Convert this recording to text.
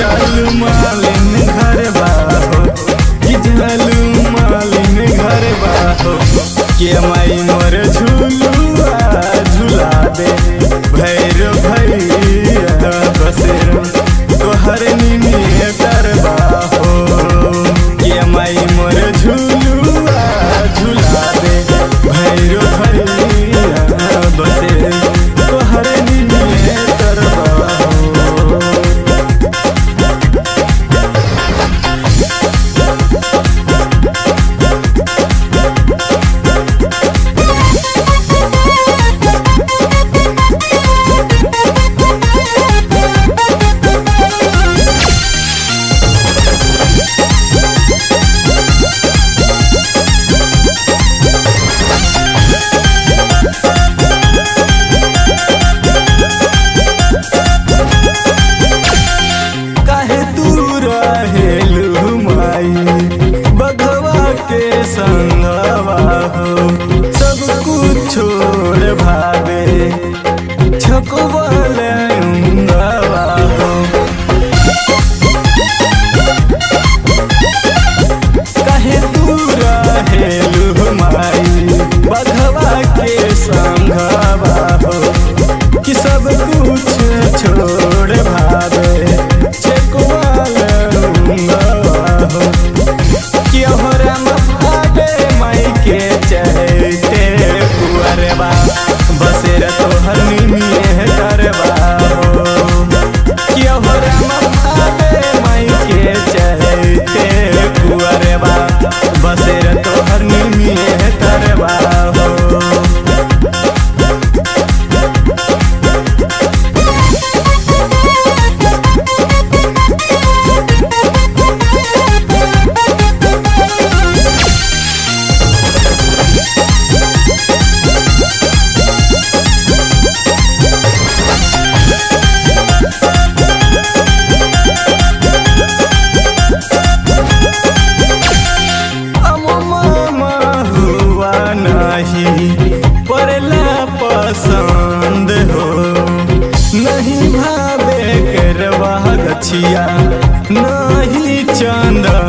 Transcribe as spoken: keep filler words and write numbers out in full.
जालू मालिन घर बाहो कि जालू मालिन घर बाहो के माई मोर झूलुआ झूला दे भैरो भैया बसेरो तोहर निमिए करबा हो के माई मोर झूलुआ झूला दे भैरो भैया बसेरो तोहर निमिए करबा हो। संगवा हो सब कुछ छोड़ भावे छकवल अंगवा हो कहे दूर हेलु माई बघवा के संगवा हो कि सब कुछ छोड़ भावे छकवल अंगवा हो कि हमरा के चहते कुअरबा बसेर तोहर निमिए करबा हो कि हमरा मफाबे माई के चहते कुअरबा बसेर तोहर निमिए करबा हो। पड़ला पसंद हो नहीं भावे करवा गछिया नहीं चंद